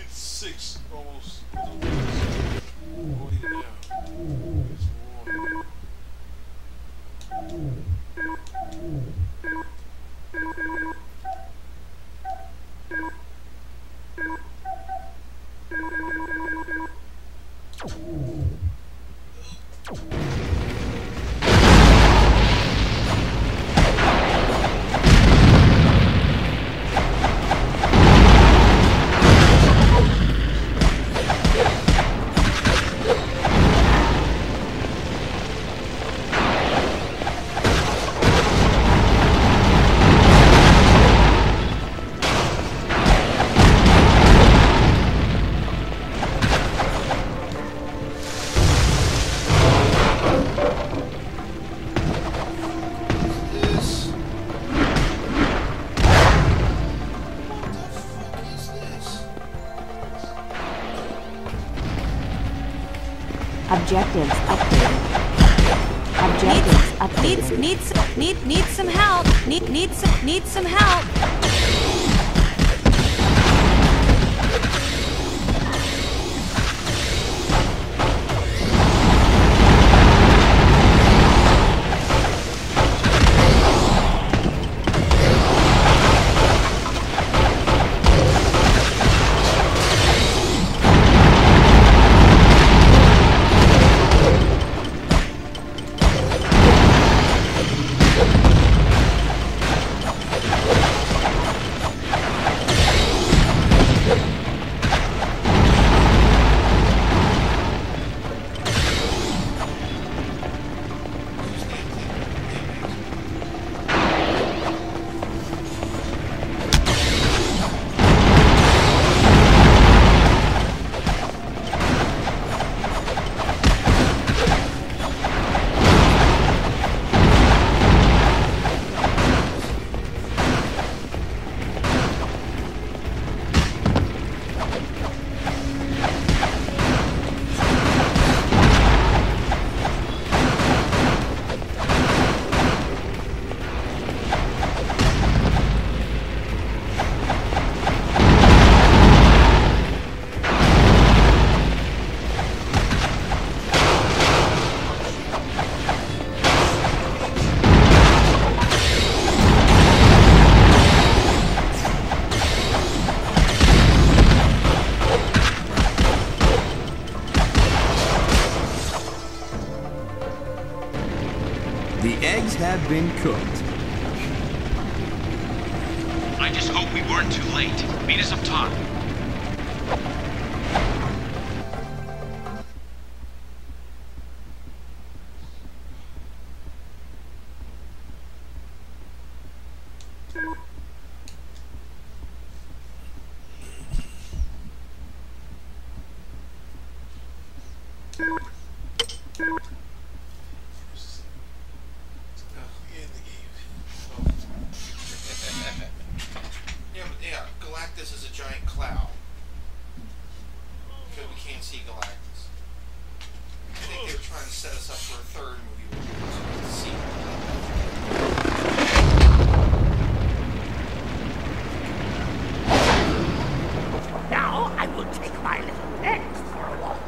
6 almost. Oh yeah. It's warm. Objectives updated. Objectives updated. Need some help. Need some help. The eggs have been cooked. I just hope we weren't too late. Meet us up top. Yeah, Galactus is a giant cloud. Because we can't see Galactus. I think they were trying to set us up for a third movie where we were supposed to see Now I will take my little eggs for a walk.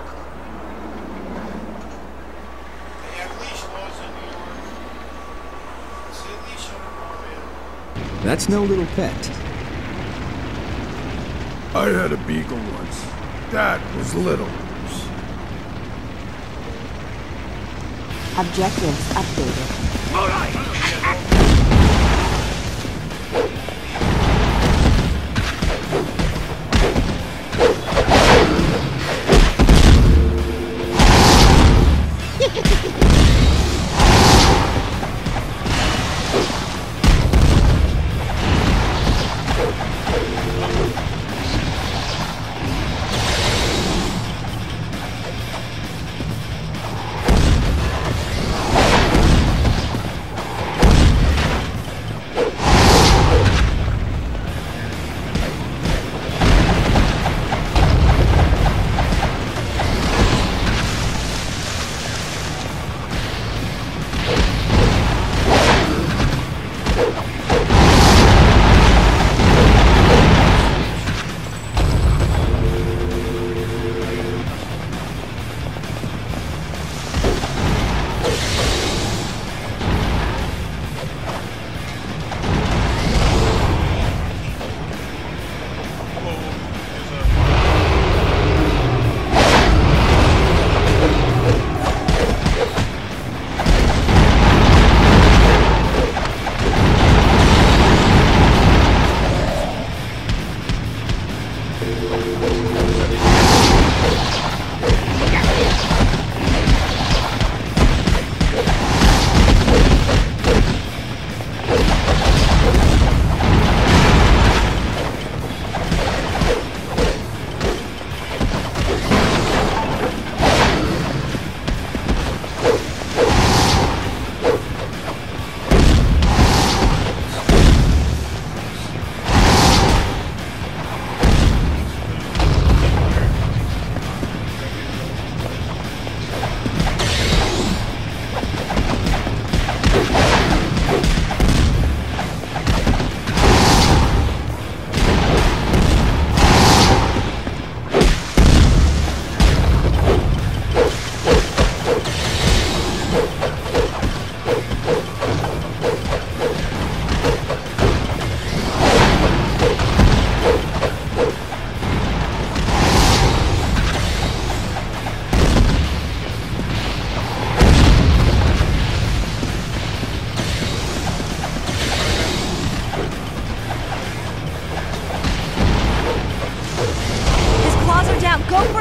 They have leash laws in New York. Say leash on a man. That's no little pet. I had a beagle once. That was little. Objectives updated. All right.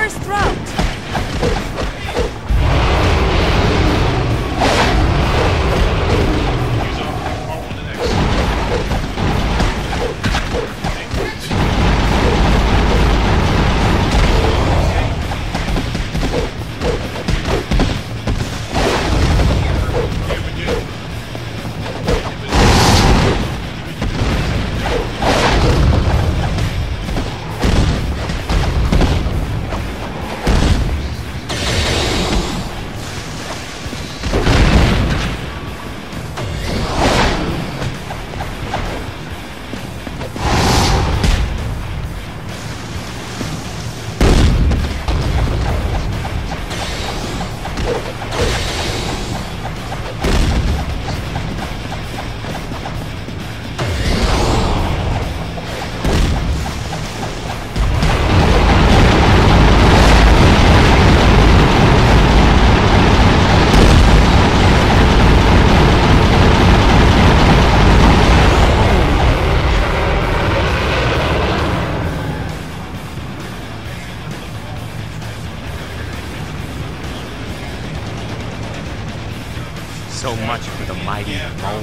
Emperor's throat. So much for the mighty moment.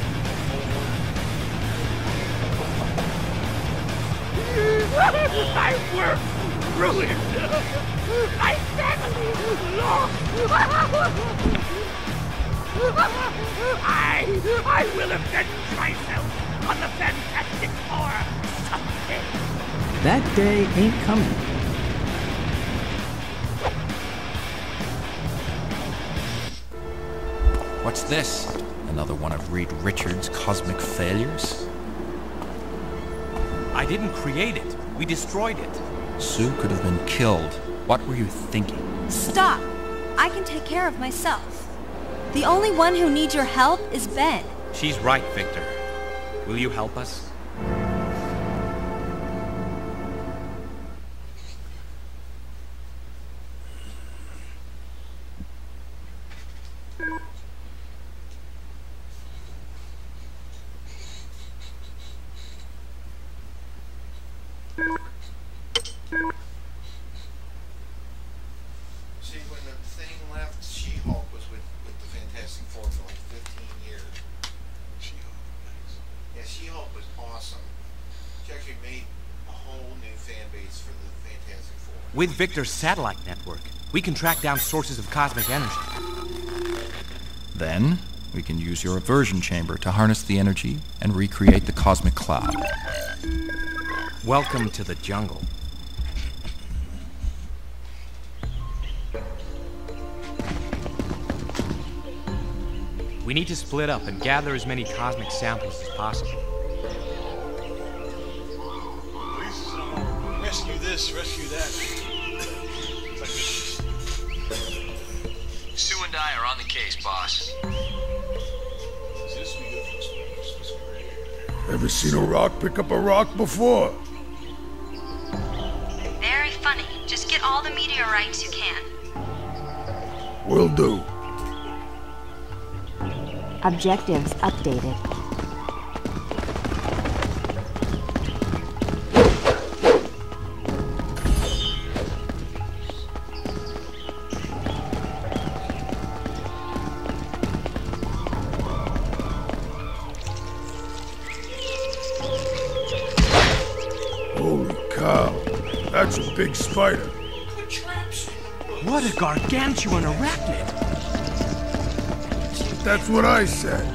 My work ruined. My family lost. I will avenge myself on the Fantastic Four someday. That day ain't coming. What's this? Another one of Reed Richards' cosmic failures? I didn't create it. We destroyed it. Sue could have been killed. What were you thinking? Stop. I can take care of myself. The only one who needs your help is Ben. She's right, Victor. Will you help us? See, when the thing left, She-Hulk was with the Fantastic Four for like 15 years. She-Hulk, nice. Yeah, She-Hulk was awesome. She actually made a whole new fan base for the Fantastic Four. With Victor's satellite network, we can track down sources of cosmic energy. Then, we can use your aversion chamber to harness the energy and recreate the cosmic cloud. Welcome to the jungle. We need to split up and gather as many cosmic samples as possible. Rescue this, rescue that. Sue and I are on the case, boss. Ever seen a rock pick up a rock before? Very funny. Just get all the meteorites you can. Will do. Objectives updated. Holy cow. That's a big spider. Put traps in them. What a gargantuan arachnid! That's what I said.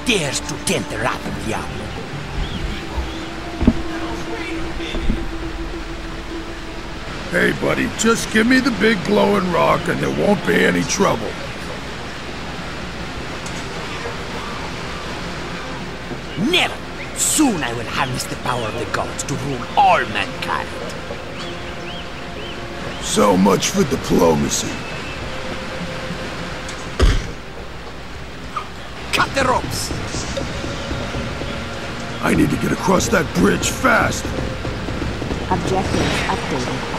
dares to tempt the wrath of Diablo? Hey, buddy, just give me the big glowing rock and there won't be any trouble. Never! Soon I will harness the power of the gods to rule all mankind. So much for diplomacy. Cut the ropes! I need to get across that bridge fast. Objectives updated.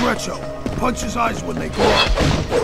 stretcho. Punch his eyes when they go up.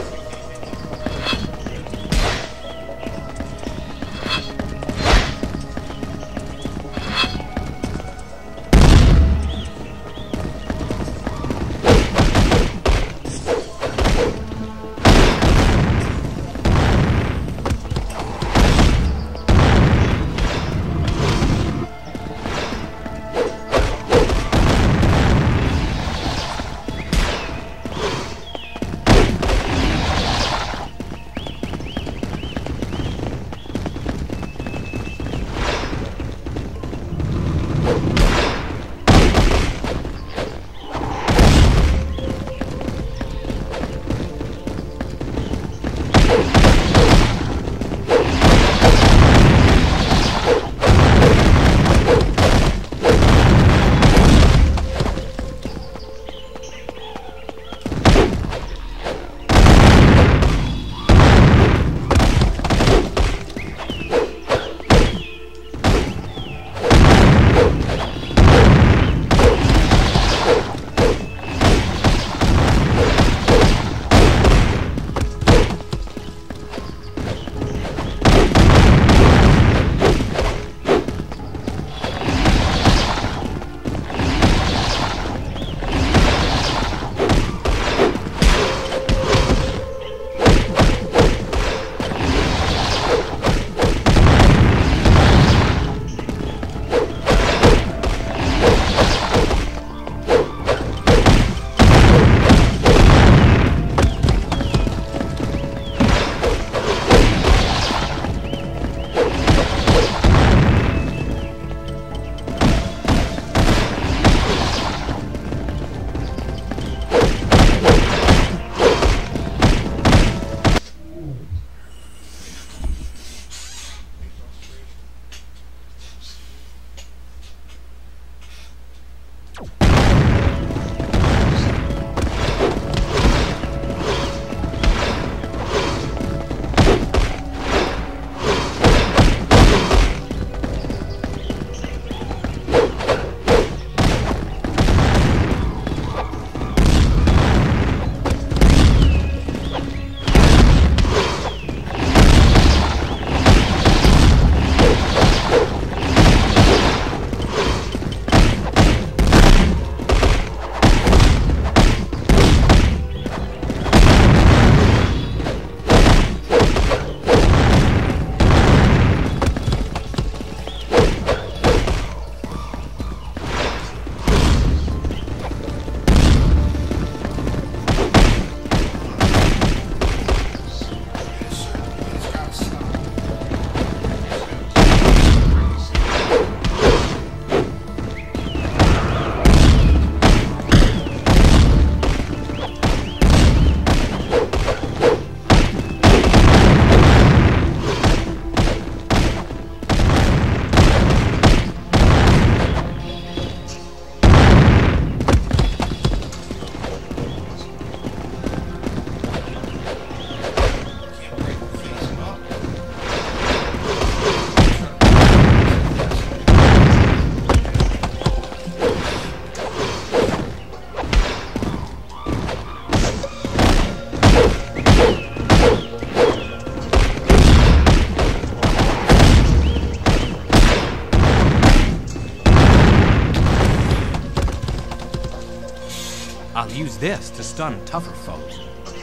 I'll use this to stun tougher foes.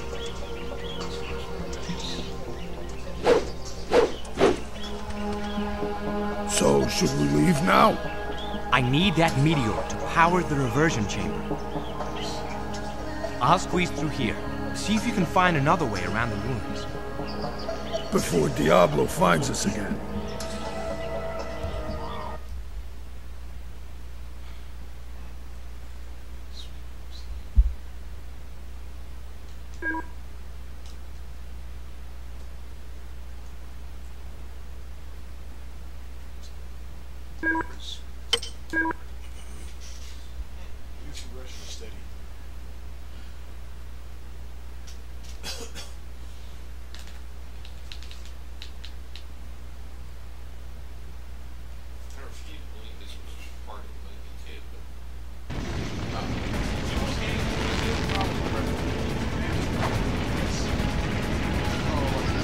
So, should we leave now? I need that meteor to power the reversion chamber. I'll squeeze through here. See if you can find another way around the ruins. Before Diablo finds us again.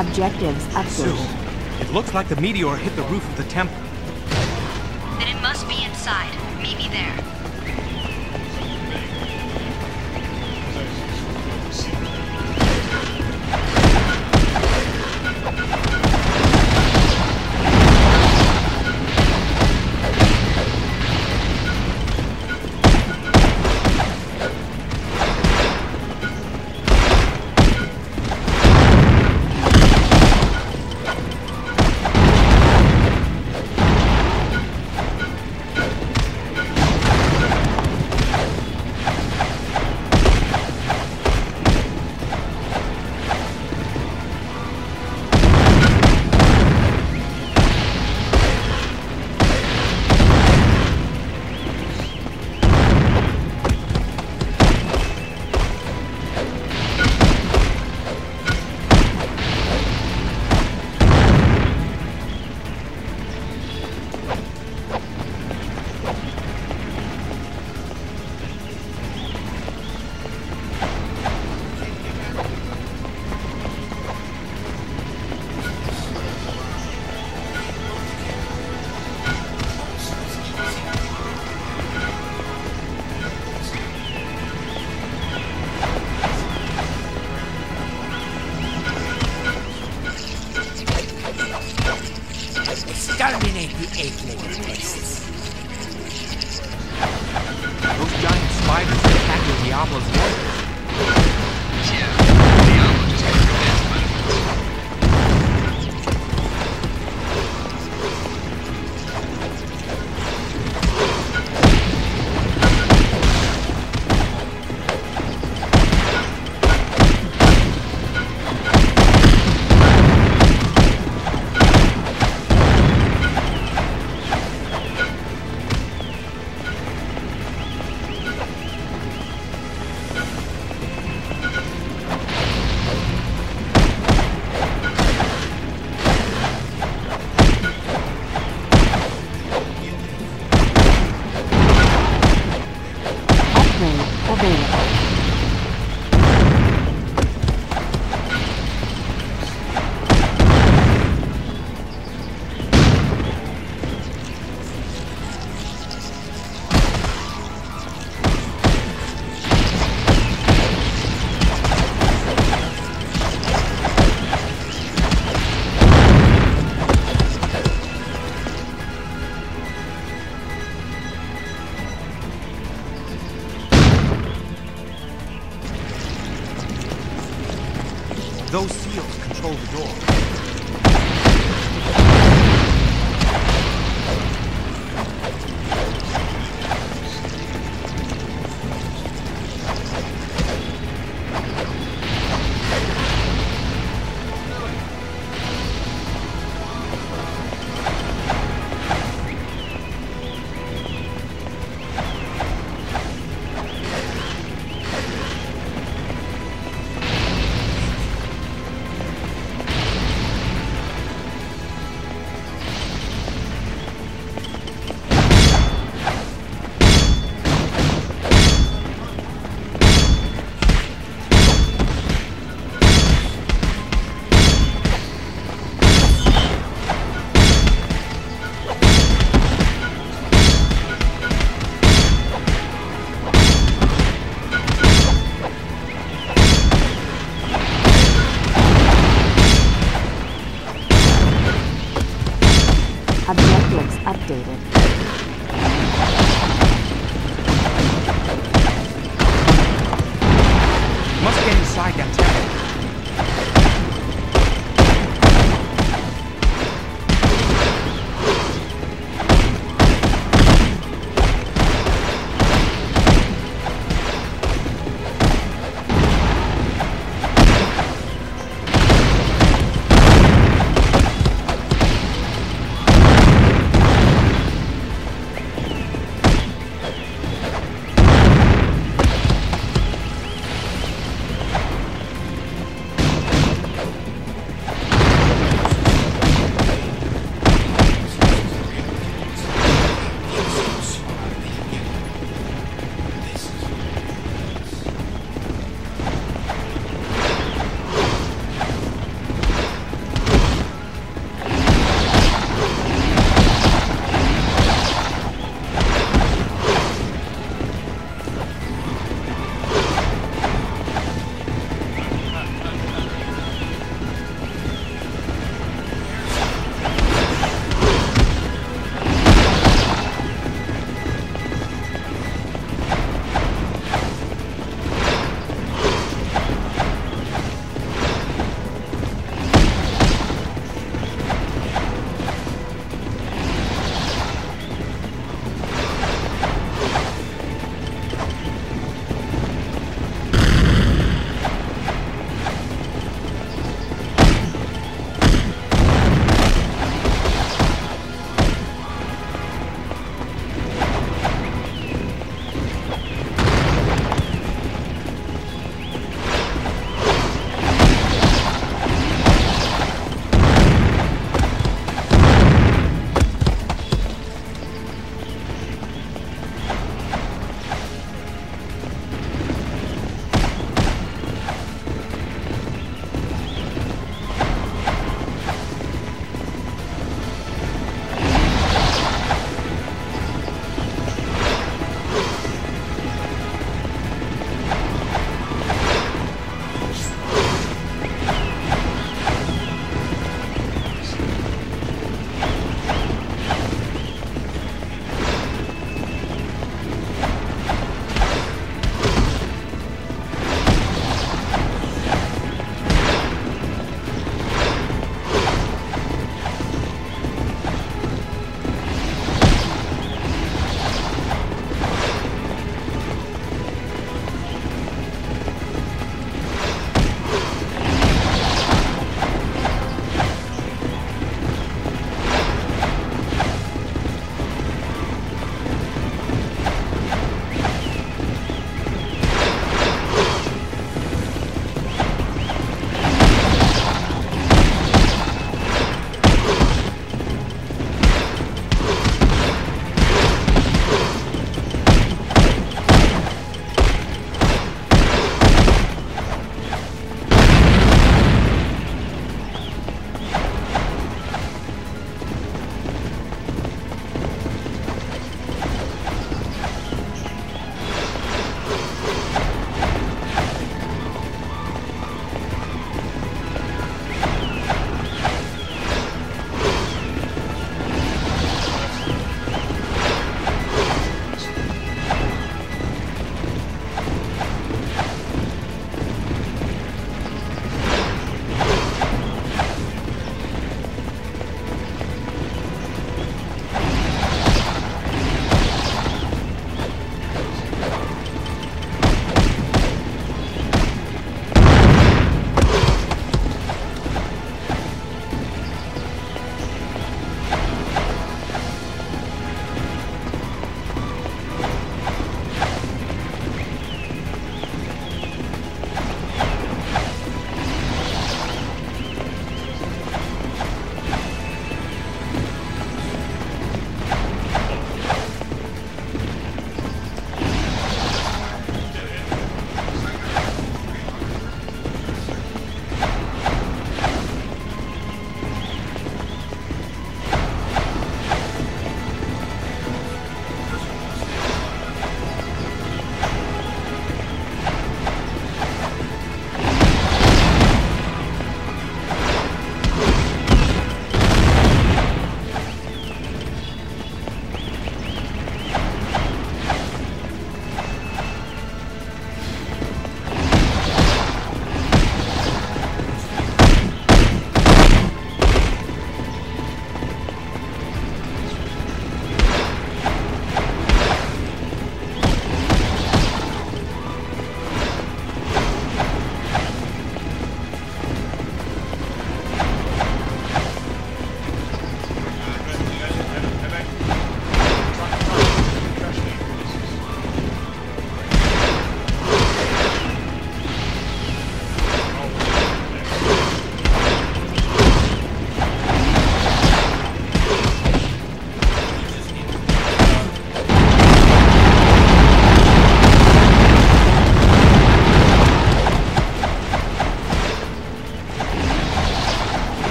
Objectives Sue, updated. it looks like the meteor hit the roof of the temple. Then it must be inside. Meet me there. Exterminate the eight-legged beasts. Those giant spiders are attacking Diablo's warriors. Yeah, Diablo just got convinced by the Those seals control the door. Objectives updated. Must get inside that temple.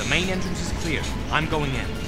main entrance is clear. I'm going in.